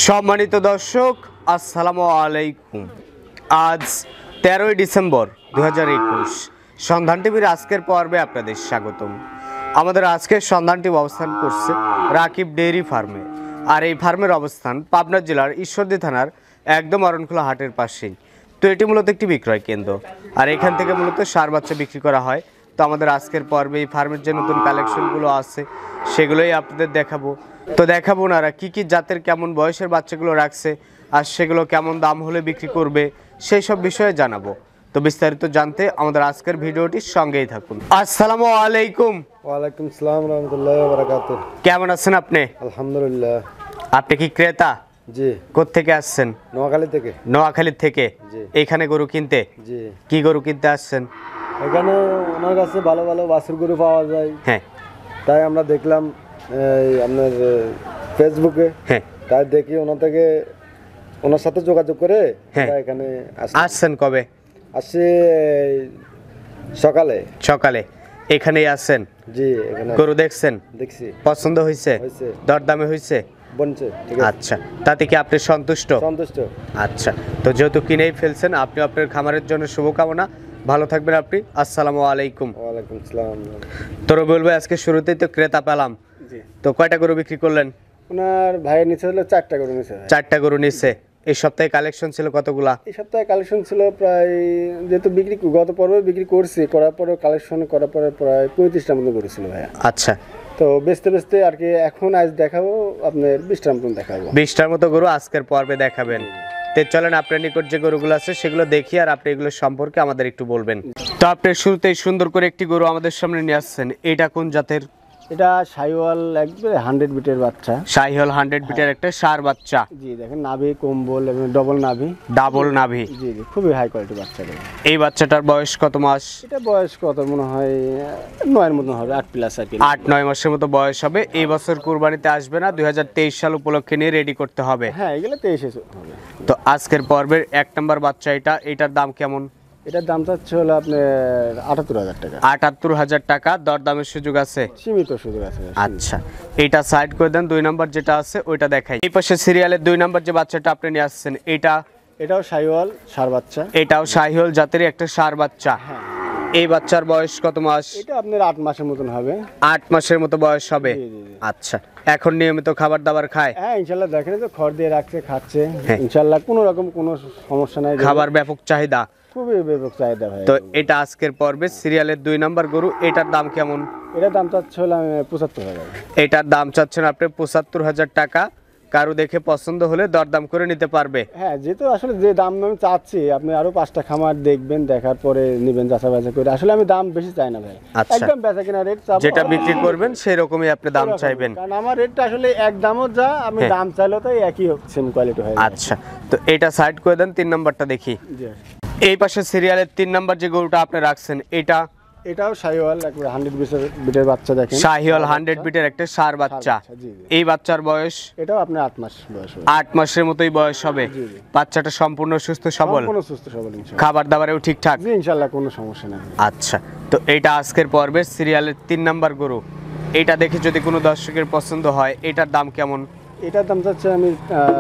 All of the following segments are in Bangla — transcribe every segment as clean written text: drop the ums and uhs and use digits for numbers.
সম্মানিত দর্শক আসসালামু আলাইকুম। আজ 13ই ডিসেম্বর 2021 সন্ধান টিভির আজকের পর্বে আপনাদের স্বাগতম। আমাদের আজকের সন্ধান টিভি অবস্থান করছে রাকিব ডেইরি ফার্মে, আর এই ফার্মের অবস্থান পাবনা জেলার ঈশ্বরদী থানার একদম অরণখোলা হাটের পাশেই। তো এটি মূলত একটি বিক্রয় কেন্দ্র, আর এখান থেকে মূলত ষাঁড় বাচ্চা বিক্রি করা হয়। তো আমাদের আজকের পর্বে এই ফার্মের যে নতুন কালেকশনগুলো আছে সেগুলোই আপনাদের দেখাবো। তো দেখাবো ওনারা কী কী জাতের কেমন বয়সের বাচ্চাগুলো রাখছে, আর সেগুলো কেমন দাম হলে বিক্রি করবে সেই সব বিষয়ে জানাবো। তো বিস্তারিত জানতে আমাদের আজকের ভিডিওটির সঙ্গেই থাকুন। আসসালামু আলাইকুম। ওয়ালাইকুম আসসালাম রাহমাতুল্লাহি ওয়া বারাকাতুহু। কেমন আছেন আপনি? আলহামদুলিল্লাহ। আপনি কি ক্রেতা? জি। কোত্থেকে আসছেন? নোয়াখালী থেকে। নোয়াখালী থেকে? জি। এইখানে গরু কিনতে? জি। কি গরু কিনতে আসছেন? এখানে ওনার কাছে ভালো ভালো বাছুর গরু পাওয়া যায়। হ্যাঁ। তাই আমরা দেখলাম আপনার ফেসবুকে। হ্যাঁ। তাই দেখি ওনার সাথে যোগাযোগ করে এখানে আসছেন। কবে আসছে? সকালে। সকালে এখানেই আসছেন? জি। এখানে গরু দেখছেন? দেখছি। পছন্দ হয়েছে? দরদামে হয়েছে? বনছে। ঠিক আছে। আচ্ছা, তাতে কি আপনি সন্তুষ্ট? সন্তুষ্ট। আচ্ছা, তো যেহেতু কিনেই ফেলছেন, আপনি আপনার খামারের জন্য শুভকামনা। ভালো থাকবেন আপনি। আসসালামু আলাইকুম। ওয়ালাইকুম আসসালাম। তো রবিউল ভাই, আজকে শুরুতেই তো ক্রেতা পেলাম। জি। তো কয়টা গরু বিক্রি করলেন? ওনার ভাইয়ের নিচে হলো 4টা গরু নিচে। 4টা গরু নিচ্ছে। এই সপ্তাহে কালেকশন ছিল কতগুলা? এই সপ্তাহে কালেকশন ছিল প্রায়, যেহেতু গত পর্বে বিক্রি করছি, করার পরে কালেকশন করার পরে প্রায় 35টার মতো করেছিল ভাইয়া। আচ্ছা, তো বেচতে আর কি এখন আজ দেখাবো আপনার 20টার মতন দেখাবো। 20টার মতো গরু আজকের পর্বে দেখাবেন। তো চলেন আপনার নিকট যে গরুগুলো আছে সেগুলো দেখি, আর আপনি এগুলো সম্পর্কে আমাদের একটু বলবেন। তো আপনি শুরুতেই সুন্দর করে একটি গরু আমাদের সামনে নিয়ে আসছেন। এটা কোন জাতের? এটা শাহিওয়াল, একবারে 100 বিটের বাচ্চা। শাহিওয়াল 100 বিটের একটা ষাঁড় বাচ্চা। জি, দেখেন নাভি কম্বল এবং ডবল নাভি। ডাবল নাভি। জি জি, খুবই হাই কোয়ালিটি বাচ্চা। এই বাচ্চাটার বয়স কত মাস? এটা বয়স কত মনে হয় 9 মতন হবে, 8+ আর কি। 8-9 মাসের মতো বয়স হবে। এই বছর কুরবানিতে আসবে না, 2023 সাল উপলক্ষে নিয়ে রেডি করতে হবে। হ্যাঁ, এগুলো 23 হবে। তো আজকের পর্বের 1 নম্বর বাচ্চা এটার দাম কেমন? এটার দাম চাচ্ছে হলো আপনার 78,000 টাকা। 78,000 টাকা। দরদামের সুযোগ আছে? সীমিত সুযোগ আছে। আচ্ছা, এটা সাইড করে দেন। 2 নম্বর যেটা আছে ওইটা দেখাই। এই পাশে সিরিয়ালের 2 নম্বর যে বাচ্চাটা আপনি নিয়ে আসছেন, এটাও শাহিওয়াল ষাঁড় বাচ্চা। এটাও শাহিওয়াল জাতেরই একটা ষাঁড় বাচ্চা। হ্যাঁ। এই বাচ্চার বয়স কত মাস? এটা আপনার 8 মাসের মতন হবে। 8 মাসের মতো বয়স হবে। জি, জি, জি। আচ্ছা, এখন নিয়মিত খাবার দাবার খায়? হ্যাঁ, ইনশাআল্লাহ দেখেন তো খড় দিয়ে রাখছে, খাচ্ছে। ইনশাআল্লাহ কোনো রকম কোনো সমস্যা নাই। খাবার ব্যাপক চাহিদা? খুবই ব্যাপক চাহিদা ভাই। তো এটা আজকের পর্বে সিরিয়ালের 2 নম্বর গরু। এটার দাম কেমন? এটার দাম চাচ্ছে হলো 75,000। এটার দাম চাচ্ছেন আপনি 75,000 টাকা। কারো দেখে পছন্দ হলে দরদাম করে নিতে পারবে। হ্যাঁ, যেহেতু আসলে যে দাম আমি চাচ্ছি, আপনি আরো 5টা খামার দেখবেন, দেখার পরে নেবেন যাচাই বাছাই করে। আসলে আমি দাম বেশি চাই না ভাই। আচ্ছা। একদম বেচা কিনা রেট চাবো, যেটা বিক্রি করবেন সেই রকমই আপনি দাম চাইবেন। কারণ আমার রেটটা আসলে এক দামও যা, আমি দাম চাইলেও তো একই সেম কোয়ালিটি হয়। আচ্ছা, তো এটা সাইড করে দেন। 3 নম্বরটা দেখি। জি। এই পাশে সিরিয়ালের 3 নম্বর যে গরুটা আপনি রাখছেন, এটাও শাহিওয়াল, একবারে 100 বিটের বাচ্চা। দেখেন শাহিওয়াল 100 বিটের একটা ষাঁড় বাচ্চা। জি। এই বাচ্চার বয়স? এটাও আপনার 8 মাস বয়স হবে। 8 মাসের মতোই বয়স হবে। জি। বাচ্চাটা সম্পূর্ণ সুস্থ সবল? সম্পূর্ণ সুস্থ সবল ইনশাআল্লাহ। খাবার দাবারেও ঠিকঠাক? জি, ইনশাআল্লাহ কোনো সমস্যা নেই। আচ্ছা, তো এইটা আজকের পর্বের সিরিয়ালের 3 নম্বর গরু। এটা দেখে যদি কোনো দর্শকের পছন্দ হয়, এটার দাম কেমন? এটার দাম চাচ্ছে আমি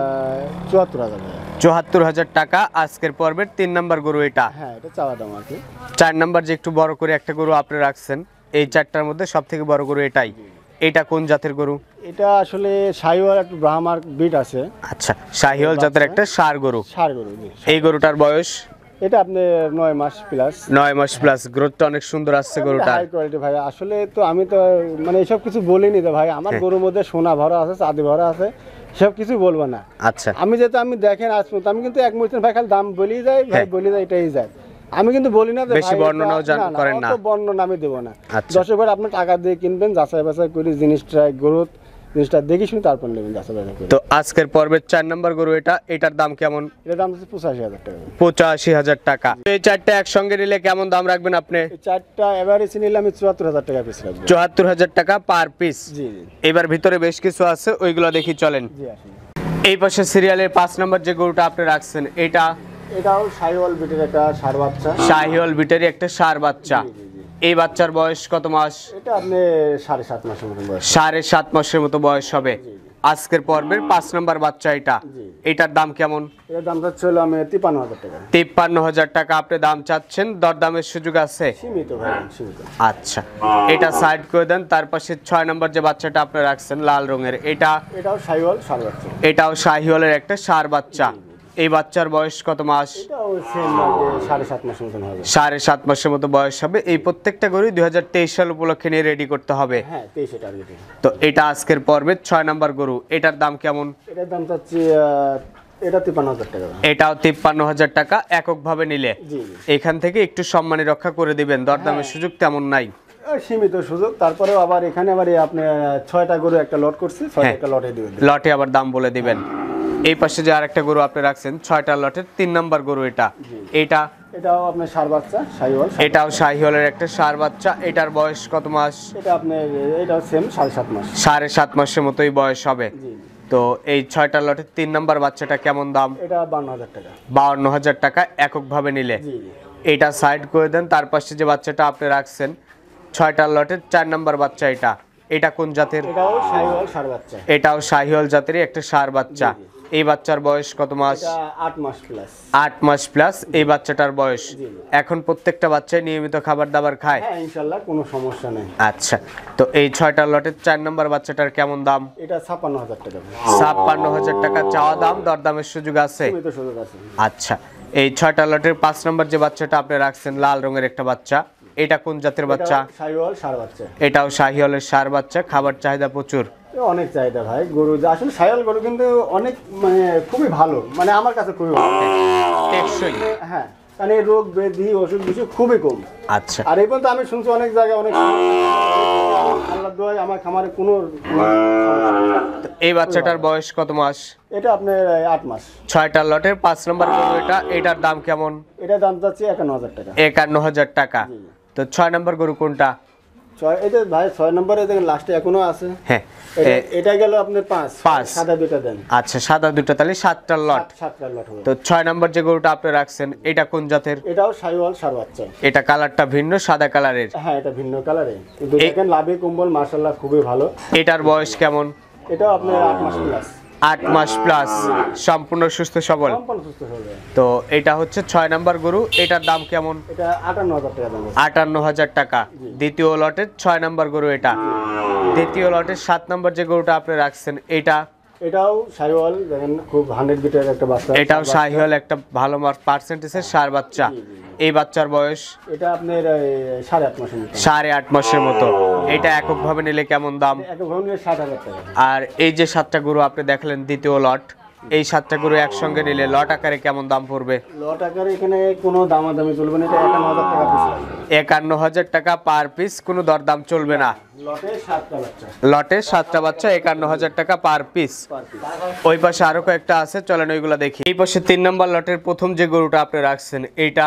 74,000 টাকা। 74,000 টাকা আজকের পর্বের 3 নম্বর গরু এটা। হ্যাঁ, এটা চাওয়া দাম আর কি। 4 নম্বর যে একটু বড় করে একটা গরু আপনি রাখছেন, এই 4টার মধ্যে সবথেকে বড় গরু এটাই। এটা কোন জাতের গরু? এটা আসলে শাহিওয়াল একটা ব্রাহ্মার বিট আছে। আচ্ছা, শাহিওয়াল জাতের একটা ষাঁড় গরু। ষাঁড় গরু। এই গরুটার বয়স? এটা আপনি 9 মাস প্লাস। 9 মাস প্লাস। গ্রোথটা অনেক সুন্দর আসছে গরুটা। হাই কোয়ালিটি ভাই। আসলে তো আমি তো মানে এসব কিছু বলিনি তো ভাই। আমার গরুর মধ্যে সোনা ভরা আছে, চাঁদি ভরা আছে, সব কিছু বলবো না। আচ্ছা, আমি দেখেন আজ পর্যন্ত আমি কিন্তু এক মুহূর্তে ভাই খালি দাম বলেই যাই, ভাই বলে যাই, এটাই যায়। আমি কিন্তু বলি না বেশি বর্ণনাও করেন না। বর্ণনা আমি দেবো না। আচ্ছা। দর্শক ভাই, আপনি টাকা দিয়ে কিনবেন, যাচাই বাছাই করে জিনিসটা দেখে শুনে তারপর নেবেন, যাচাই বাছাই করে। তো আজকের পর্বের 4 নম্বর গরু এটার দাম কেমন? এটার দাম হচ্ছে 85,000 টাকা। 85,000 টাকা। এই 4টা একসঙ্গে নিলে কেমন দাম রাখবেন আপনি? এই 4টা এভারেজ নিলে আমি 74,000 টাকা পিস রাখবো। 74,000 টাকা পার পিস। জি জি। এবার ভিতরে বেশ কিছু আছে, ওইগুলো দেখি চলেন। জি, আসুন। এই পাশে সিরিয়ালের 5 নম্বর যে গরুটা আপনি রাখছেন, এটাও শাহিওয়াল বিটের একটা ষাঁড় বাচ্চা। শাহিওয়াল বিটেরই একটা ষাঁড় বাচ্চা। এই বাচ্চার বয়স কত মাস? এটা আপনি 7.5 মাসের মতো বয়স। 7.5 মাসের মতো বয়স হবে। আজকের পর্বের 5 নম্বর বাচ্চা এটা। জি। এটার দাম কেমন? এটার দাম চাচ্ছি হলো আমি 53,000 টাকা। 53,000 টাকা আপনি দাম চাচ্ছেন, দরদামের সুযোগ আছে? সীমিত ভাই, সীমিত। আচ্ছা, এটা সাইড করে দেন। তার পাশে 6 নম্বর যে বাচ্চাটা আপনি রাখছেন লাল রঙের, এটাও শাহিওয়াল ষাঁড় বাচ্চা। এটাও শাহিওয়ালের একটা ষাঁড় বাচ্চা। এই বাচ্চার বয়স কত মাস? এটাও সেম 7.5 মাস মতন হবে। 7.5 মাসের মতো বয়স হবে। এই প্রত্যেকটা গরু 2023 সাল উপলক্ষে নিয়ে রেডি করতে হবে। হ্যাঁ, 23 টার্গেটে। তো এটা আজকের পর্বের 6 নম্বর গরু। এটার দাম কেমন? এটার দাম চাচ্ছি এটা 53,000 টাকা। এটাও 53,000 টাকা এককভাবে নিলে। জি। এখান থেকে একটু সম্মানী রক্ষা করে দিবেন, দরদামের সুযোগ তেমন নাই। সীমিত সুযোগ। তারপরেও আবার এখানে আবার আপনি 6টা গরু একটা লট করছি, 6টা একটা লটে দিবেন। লটে আবার দাম বলে দিবেন। এই পাশে যে আরেকটা গরু আপনি রাখছেন 6টা লটের 3 নম্বর গরু এটা। এটাও আপনার ষাঁড় বাচ্চা, শাহিওয়াল। এটাও শাহিওয়ালের একটা ষাঁড় বাচ্চা। এটার বয়স কত মাস? এটা আপনার এটাও সেম 7.5 মাস। 7.5 মাসের মতোই বয়স হবে। জি। তো এই 6টা লটের 3 নম্বর বাচ্চাটা কেমন দাম? এটা 52,000 টাকা। 52,000 টাকা এককভাবে নিলে। জি জি। এটা সাইড করে দেন। তার পাশে যে বাচ্চাটা আপনি রাখছেন 6টা লটের 4 নম্বর বাচ্চা এটা কোন জাতের? এটাও শাহিওয়াল ষাঁড় বাচ্চা। এটাও শাহিওয়াল জাতেরই একটা ষাঁড় বাচ্চা। এই বাচ্চার বয়স কত মাস? এটা 8 মাস প্লাস। 8 মাস প্লাস এই বাচ্চাটার বয়স। জি। এখন প্রত্যেকটা বাচ্চাই নিয়মিত খাবার দাবার খায়? হ্যাঁ, ইনশাআল্লাহ কোনো সমস্যা নেই। আচ্ছা, তো এই 6টা লটের 4 নম্বর বাচ্চাটার কেমন দাম? এটা 56,000 টাকা। 56,000 টাকা চাওয়া দাম, দরদামের সুযোগ আছে? সীমিত সুযোগ আছে। আচ্ছা, এই 6টা লটের 5 নম্বর যে বাচ্চাটা আপনি রাখছেন লাল রঙের একটা বাচ্চা, এটা কোন জাতের বাচ্চা? এটাও শাহিওয়াল ষাঁড় বাচ্চা। এটাও শাহিওয়ালের ষাঁড় বাচ্চা। খাবার চাহিদা প্রচুর? অনেক চাহিদা ভাই গরু। আসলে শাহিওয়াল গরু কিন্তু অনেক মানে খুবই ভালো, মানে আমার কাছে খুবই ভালো। টেকসই। হ্যাঁ, কারণ এই রোগ ব্যাধি অসুখ বিসুখ খুবই কম। আচ্ছা, আর এই পর্যন্ত আমি শুনছি অনেক জায়গায় অনেক আল্লাহ দোয়ায় আমার খামারে কোনো এই বাচ্চাটার বয়স কত মাস? এটা আপনার 8 মাস। 6টা লটের 5 নম্বর গরু এটার দাম কেমন? এটা দাম যাচ্ছে 51,000 টাকা। 51,000 টাকা। তো 6 নম্বর গরু কোনটা? এটা ভাই 6 নম্বরে দেখেন লাস্টে এখনো আছে। হ্যাঁ, এটা গেল আপনার 5 5 সাদা দুটো দেন। আচ্ছা, সাদা দুটো, তাহলে 7টা লট। 7টা লট হবে। তো 6 নম্বর যে গরুটা আপনি রাখছেন এটা কোন জাতের? এটাও শাহিওয়াল ষাঁড় বাচ্চা। এটা কালারটা ভিন্ন, সাদা কালারের। হ্যাঁ, এটা ভিন্ন কালারে, কিন্তু দেখেন লাভে কম্বল মাশাআল্লাহ খুবই ভালো। এটার বয়স কেমন? এটাও আপনার 8 মাস প্লাস। 8 মাস প্লাস, সম্পূর্ণ সুস্থ সবল। সম্পূর্ণ সুস্থ হবে। তো এটা হচ্ছে 6 নম্বর গরু। এটার দাম কেমন? এটা 58,000 টাকা দাম। 58,000 টাকা। দ্বিতীয় লটের 6 নম্বর গরু এটা। দ্বিতীয় লটের 7 নম্বর যে গরুটা আপনি রাখছেন এটাও শাহিওয়াল, দেখেন খুব 100 বিটের একটা বাচ্চা। এটাও শাহিওয়াল একটা ভালো পার্সেন্টেজের ষাঁড় বাচ্চা। এই বাচ্চার বয়স? এটা আপনার 8.5 মাসের মতো। 8.5 মাসের মতো। এটা এককভাবে নিলে কেমন দাম? একভাবে নিলে 60,000 টাকা। আর এই যে 7টা গরু আপনি দেখলেন দ্বিতীয় লট, এই 7টা গরু একসঙ্গে নিলে লট আকারে কেমন দাম পড়বে? লট আকারে এখানে কোনো দামাদামি চলবে না। এটা 51,000 টাকা পিস। 51,000 টাকা পার পিস, কোনো দরদাম চলবে না। লটে 7টা বাচ্চা। লটে 7টা বাচ্চা, 51,000 টাকা পার পিস। ওই পাশে আরো কয়েকটা আছে, চলেন ওইগুলা দেখি। এই পাশে 3 নম্বর লটের প্রথম যে গরুটা আপনি রাখছেন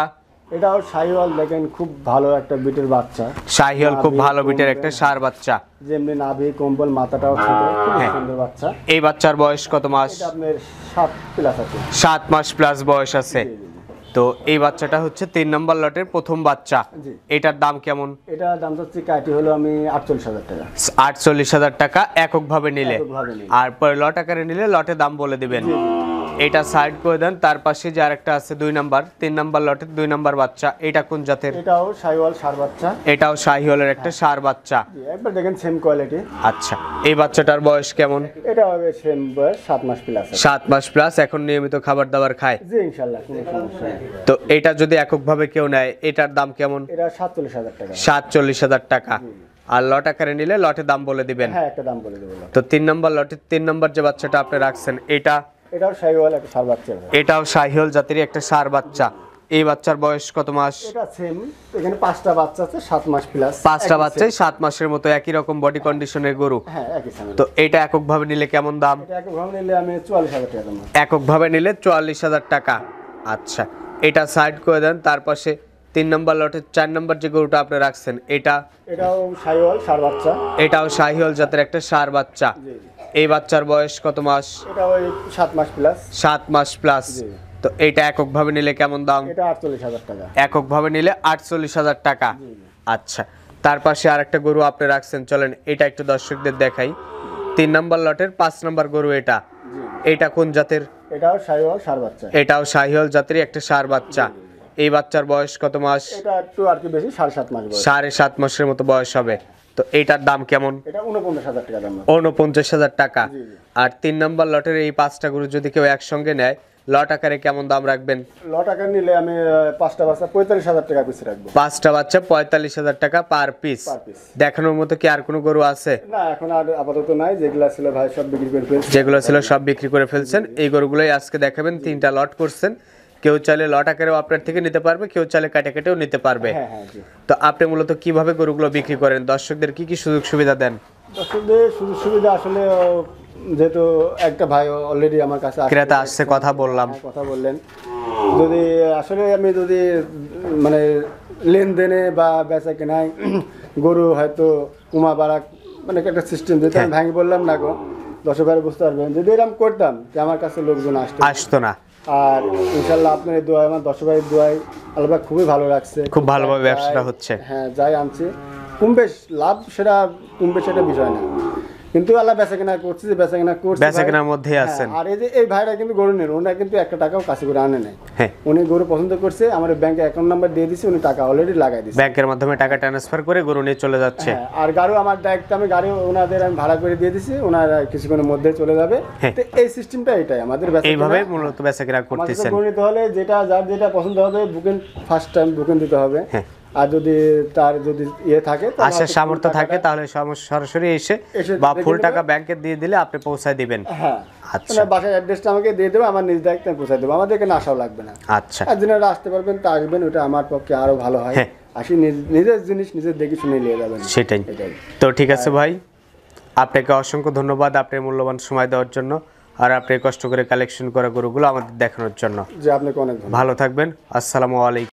এটাও শাহিওয়াল, দেখেন খুব ভালো একটা বিটের বাচ্চা। শাহিওয়াল খুব ভালো বিটের একটা ষাঁড় বাচ্চা। যেমনি নাভি কম্বল, মাথাটাও ছোট, খুব হ্যাঁ। সুন্দর বাচ্চা। এই বাচ্চার বয়স কত মাস? এটা আপনার 7 প্লাস আছে। 7 মাস প্লাস বয়স আছে। তো এই বাচ্চাটা হচ্ছে 3 নম্বর লটের প্রথম বাচ্চা। জি। এটার দাম কেমন? এটা দাম চাচ্ছি কাটি হলো আমি 48,000 টাকা। 48,000 টাকা এককভাবে নিলে। এককভাবে নিলে। আর পরে লট আকারে নিলে লটে দাম বলে দিবেন। এটা সাইড করে দেন। তার পাশে যে আরেকটা আছে 2 নম্বর, 3 নম্বর লটের 2 নম্বর বাচ্চা, এটা কোন জাতের? এটাও শাহিওয়াল ষাঁড় বাচ্চা। এটাও শাহিওয়ালের একটা ষাঁড় বাচ্চা। জি, একবার দেখেন সেম কোয়ালিটি। আচ্ছা, এই বাচ্চাটার বয়স কেমন? এটা হবে সেম বয়স 7 মাস প্লাস। 7 মাস প্লাস, এখন নিয়মিত খাবার দাবার খায়? জি, ইনশাআল্লাহ কোনো সমস্যা নেই। তো এটা যদি এককভাবে কেউ নেয় এটার দাম কেমন? এটা 47,000 টাকা। 47,000 টাকা। আর লট আকারে নিলে লটে দাম বলে দিবেন। হ্যাঁ, একটা দাম বলে দেবো। তো 3 নম্বর লটের 3 নম্বর যে বাচ্চাটা আপনি রাখছেন এটাও শাহিওয়াল একটা ষাঁড় বাচ্চা। এটাও শাহিওয়াল জাতেরই একটা ষাঁড় বাচ্চা। এই বাচ্চার বয়স কত মাস? এটা সেম, এখানে 5টা বাচ্চা আছে 7 মাস প্লাস। 5টা বাচ্চাই 7 মাসের মতো, একই রকম বডি কন্ডিশনের গরু। হ্যাঁ, একই সামনে। তো এটা এককভাবে নিলে কেমন দাম? এটা একভাবে নিলে আমি 44,000 টাকা দাম। এককভাবে নিলে 44,000 টাকা। আচ্ছা, এটা সাইড করে দেন। তার পাশে 3 নম্বর লটের 4 নম্বর যে গরুটা আপনি রাখছেন এটাও শাহিওয়াল ষাঁড় বাচ্চা। এটাও শাহিওয়াল জাতের একটা ষাঁড় বাচ্চা। জি। এই বাচ্চার বয়স কত মাস? এটা ওই 7 মাস প্লাস। 7 মাস প্লাস। জি। তো এটা এককভাবে নিলে কেমন দাম? এটা 48,000 টাকা। এককভাবে নিলে 48,000 টাকা। আচ্ছা, তার পাশে আরেকটা গরু আপনি রাখছেন, চলেন এটা একটু দর্শকদের দেখাই। 3 নম্বর লটের 5 নম্বর গরু এটা। এটা কোন জাতের? এটাও শাহিওয়াল সার বাচ্চা। এটাও শাহিওয়াল জাতের একটা ষাঁড় বাচ্চা। এই বাচ্চার বয়স কত মাস? এটা একটু আর কি বেশি 7.5 মাস বয়স। 7.5 মাসের মতো বয়স হবে। তো এইটার দাম কেমন? এটা 49,000 টাকা দাম। 49,000 টাকা। আর 3 নম্বর লটের এই 5টা গরু যদি কেউ একসঙ্গে নেয়, লট আকারে কেমন দাম রাখবেন? লট আকার নিলে আমি 5টা বাচ্চা 45,000 টাকা পিস রাখবো। 5টা বাচ্চা 45,000 টাকা পার পিস। দেখানোর মতো কি আর কোনো গরু আছে? না, এখন আর আপাতত নাই। যেগুলা ছিল ভাই সব বিক্রি করে ফেলছি। যেগুলো ছিল সব বিক্রি করে ফেলছেন। এই গরুগুলোই আজকে দেখাবেন। 3টা লট করছেন। কেউ চাইলে লট আকারেও আপনার থেকে নিতে পারবে, কেউ চাইলে কাটে কেটেও নিতে পারবে। হ্যাঁ হ্যাঁ জি। তো আপনি মূলত কিভাবে গরুগুলো বিক্রি করেন? দর্শকদের কি কি সুযোগ সুবিধা দেন? দর্শকদের সুযোগ সুবিধা আসলে যেহেতু একটা ভাই অলরেডি আমার কাছে ক্রেতা আসছে, কথা বললাম। কথা বললেন, যদি আসলে আমি যদি মানে লেনদেনে বা বেচা কেনায় গরু হয়তো কমা বাড়া মানে একটা সিস্টেম যেটা আমি ভাঙি বললাম না গো, দর্শকেরা বুঝতে পারবেন। যদি এরকম করতাম যে আমার কাছে লোকজন আসতো না। আর ইনশাল্লাহ আপনার এই দোয়ায়, আমার দর্শকের দোয়ায় আল্লাহ খুবই ভালো লাগছে, খুব ভালোভাবে ব্যবসাটা হচ্ছে। হ্যাঁ, যাই আনছি কম বেশ লাভ, সেটা কম বেশ সেটা বিষয় না, কিন্তু আল্লাহ বেচা কেনা করছে, যে বেচা কেনা করছে, বেচা কেনার মধ্যেই আছেন। আর এই যে এই ভাইরা কিন্তু গরু নেন, ওনারা কিন্তু একটা টাকাও কাছে করে আনে নাই। হ্যাঁ, উনি গরু পছন্দ করছে, আমার ব্যাংকে অ্যাকাউন্ট নাম্বার দিয়ে দিছি, উনি টাকা অলরেডি লাগাই দিছে, ব্যাংকের মাধ্যমে টাকা ট্রান্সফার করে গরু নিয়ে চলে যাচ্ছে। আর গাড়ি আমার দায়িত্ব, আমি গাড়ি ওনাদের আমি ভাড়া করে দিয়ে দিছি, ওনারা কিছুক্ষণের মধ্যে চলে যাবে। তো এই সিস্টেমটা এটাই আমাদের, এইভাবে মূলত বেচা কেনা করতেছেন। গরু নিতে হলে যেটা যার যেটা পছন্দ হবে বুকিং ফার্স্ট টাইম বুকিং দিতে হবে। আর যদি তার যদি থাকে, আসার সামর্থ্য থাকে, তাহলে সরাসরি এসে বা ফুল টাকা ব্যাংকে দিয়ে দিলে আপনি পৌঁছায় দিবেন। হ্যাঁ, আচ্ছা, বাসার অ্যাড্রেসটা আমাকে দিয়ে দেবে, আমার নিজ দায়িত্বে আমি পৌঁছায় দেবো, আমাদেরকে না আসাও লাগবে না। আচ্ছা, আর যিনারা আসতে পারবেন তা আসবেন, ওটা আমার পক্ষে আরো ভালো হয়। আসি নিজের জিনিস নিজের দেখে শুনে নিয়ে যাবেন। সেটাই। তো ঠিক আছে ভাই, আপনাকে অসংখ্য ধন্যবাদ আপনার মূল্যবান সময় দেওয়ার জন্য, আর আপনি কষ্ট করে কালেকশন করা গরুগুলো আমাদের দেখানোর জন্য। যে আপনাকে অনেক ভালো থাকবেন। আসসালামু আলাইকুম।